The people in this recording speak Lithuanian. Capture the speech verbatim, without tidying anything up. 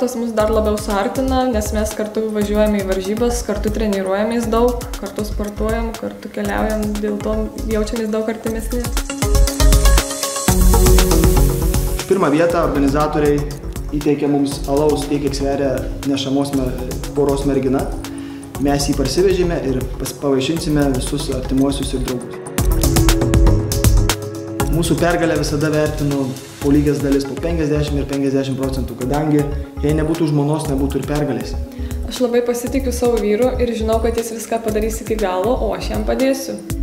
sportas mus dar labiau suartina, nes mes kartu važiuojame į varžybas, kartu treniruojamės daug, kartu sportuojam, kartu keliaujam, dėl to jaučiamės daug artimesni. Už pirmą vietą organizatoriai įteikė mums alaus tiek, kiek sveria nešamos poros mergina. Mes jį parsivežėme ir pavaišinsime visus artimuosius ir draugus. Mūsų pergalę visada vertinu po lygias dalis, po penkiasdešimt ir penkiasdešimt procentų, kadangi jei nebūtų žmonos, nebūtų ir pergalės. Aš labai pasitikiu savo vyru ir žinau, kad jis viską padarys iki galo, o aš jam padėsiu.